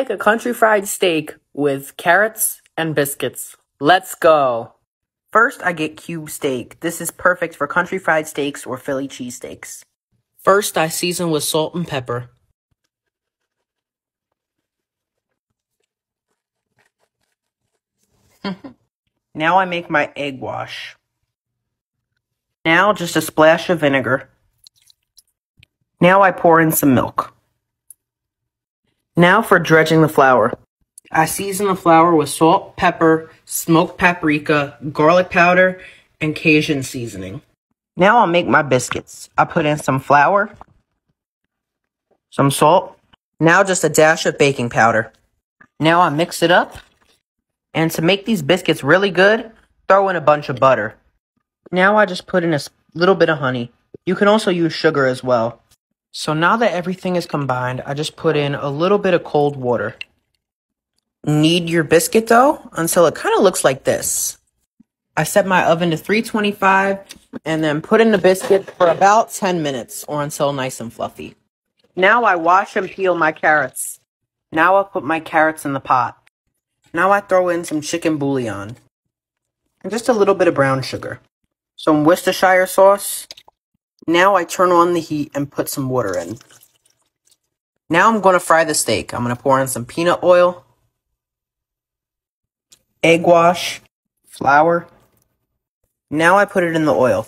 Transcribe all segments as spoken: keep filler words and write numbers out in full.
make a country fried steak with carrots and biscuits. Let's go. First, I get cube steak. This is perfect for country fried steaks or Philly cheesesteaks. First, I season with salt and pepper. Now I make my egg wash. Now just a splash of vinegar. Now I pour in some milk. Now for dredging the flour. I season the flour with salt, pepper, smoked paprika, garlic powder, and Cajun seasoning. Now I'll make my biscuits. I put in some flour, some salt, now just a dash of baking powder. Now I mix it up, and to make these biscuits really good, throw in a bunch of butter. Now I just put in a little bit of honey. You can also use sugar as well. So now that everything is combined, I just put in a little bit of cold water. Knead your biscuit dough until it kind of looks like this. I set my oven to three twenty-five and then put in the biscuit for about ten minutes or until nice and fluffy. Now I wash and peel my carrots. Now I'll put my carrots in the pot. Now I throw in some chicken bouillon and just a little bit of brown sugar. Some Worcestershire sauce. Now I turn on the heat and put some water in. Now I'm going to fry the steak. I'm going to pour in some peanut oil, egg wash, flour. Now I put it in the oil.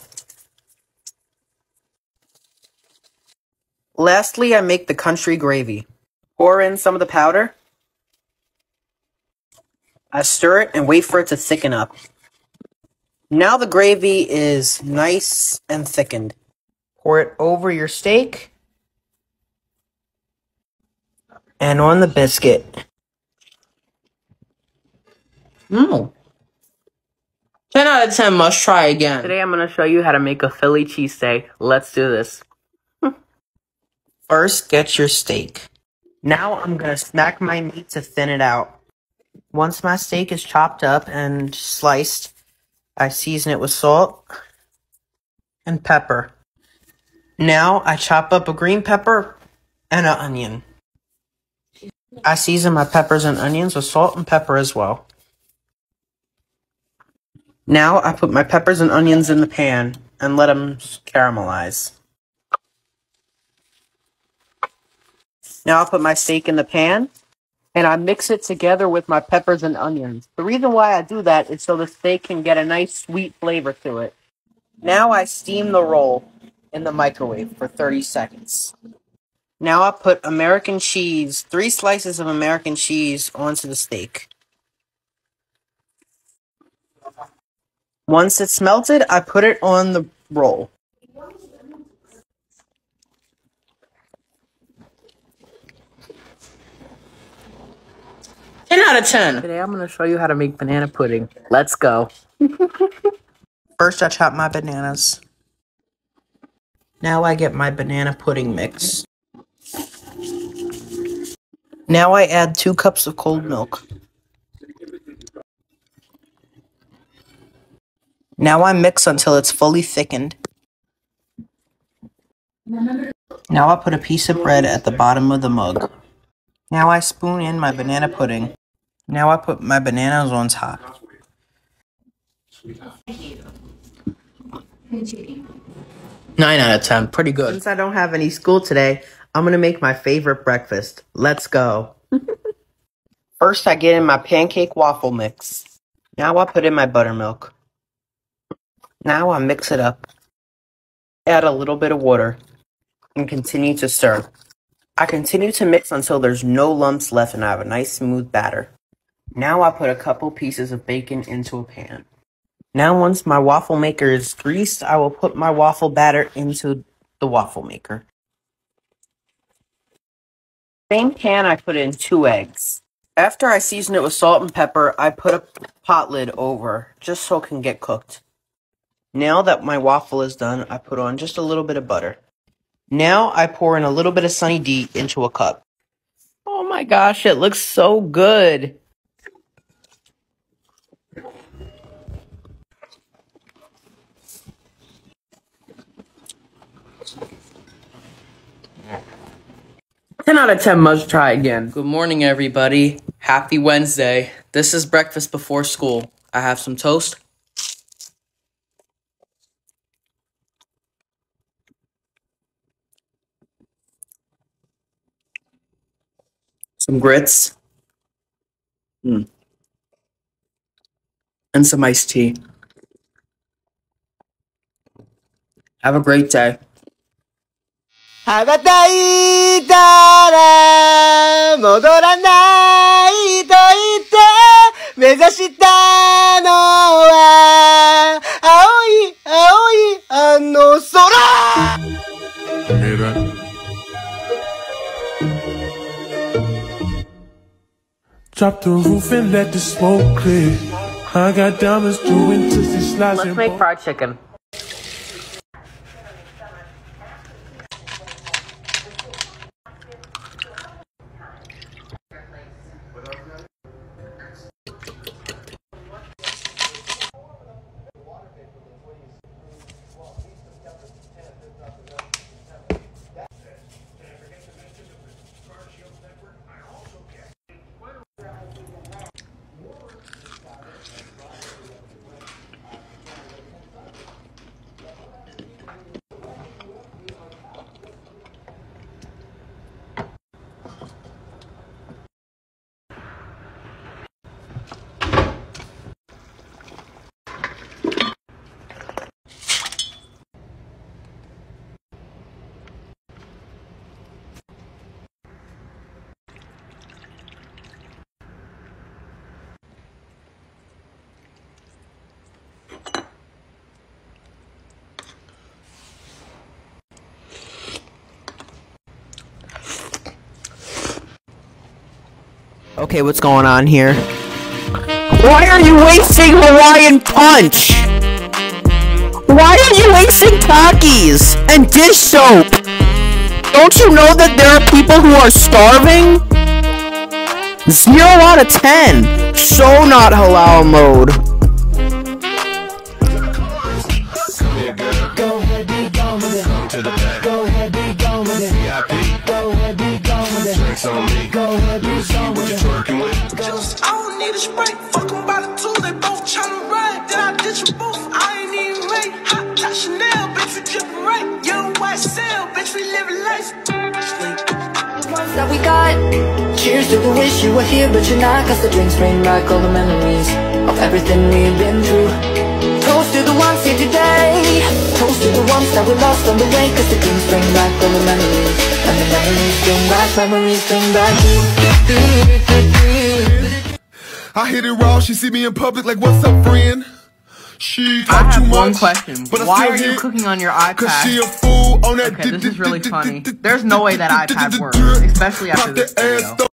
Lastly, I make the country gravy. Pour in some of the powder. I stir it and wait for it to thicken up. Now the gravy is nice and thickened. Pour it over your steak and on the biscuit. Mmm. ten out of ten, must try again. Today I'm going to show you how to make a Philly cheesesteak. Let's do this. First, get your steak. Now I'm going to smack my meat to thin it out. Once my steak is chopped up and sliced, I season it with salt and pepper. Now I chop up a green pepper and an onion. I season my peppers and onions with salt and pepper as well. Now I put my peppers and onions in the pan and let them caramelize. Now I'll put my steak in the pan and I mix it together with my peppers and onions. The reason why I do that is so the steak can get a nice sweet flavor to it. Now I steam the roll in the microwave for thirty seconds. Now I put American cheese, three slices of American cheese onto the steak. Once it's melted, I put it on the roll. ten out of ten. Today I'm going to show you how to make banana pudding. Let's go. First I chop my bananas. Now I get my banana pudding mix. Now I add two cups of cold milk. Now I mix until it's fully thickened. Now I put a piece of bread at the bottom of the mug. Now I spoon in my banana pudding. Now I put my bananas on top. nine out of ten, pretty good. Since I don't have any school today, I'm going to make my favorite breakfast. Let's go. First, I get in my pancake waffle mix. Now I put in my buttermilk. Now I mix it up. Add a little bit of water and continue to stir. I continue to mix until there's no lumps left and I have a nice smooth batter. Now I put a couple pieces of bacon into a pan. Now once my waffle maker is greased, I will put my waffle batter into the waffle maker. Same pan, I put in two eggs. After I season it with salt and pepper, I put a pot lid over, just so it can get cooked. Now that my waffle is done, I put on just a little bit of butter. Now I pour in a little bit of Sunny D into a cup. Oh my gosh, it looks so good. ten out of ten must try again. Good morning, everybody. Happy Wednesday. This is breakfast before school. I have some toast, some grits, mm, and some iced tea. Have a great day. 羽ばたいたら戻らないと言って目指したのは青い青いあの空 Hear that? Drop the roof and let the smoke clear. I got diamonds doing twisty slides. Let's make fried chicken. Okay, what's going on here? Why are you wasting Hawaiian Punch? Why are you wasting Takis and dish soap? Don't you know that there are people who are starving? Zero out of ten. So not halal mode. Go ahead, be gone with it. To the back. Go ahead, be gone with it. V I P. Go ahead, be gone with it. Drinks on me. Go ahead, be gone with it. Twerking with. Just, I don't need a spray. Fuck 'em by the two. They both tryna ride. Then I ditch 'em both. I ain't even right. Hot top Chanel, bitch, we drippin' right. Young white cell, bitch, we living life. Ones that we got. Cheers to the wish you were here, but you're not. Cause the drinks bring back all the memories of everything we've been through. Toast to the ones here today. Toast to the ones that we lost on the way. Cause the drinks bring back all the memories. And the memories bring back, memories bring back you. I hit it raw. She see me in public like, what's up, friend? She I talk have too much, one question. but I Why still are you hit, cooking on your Cause she a iPad? fool on that. Okay, this is really funny. There's no way that iPad works, especially after this video.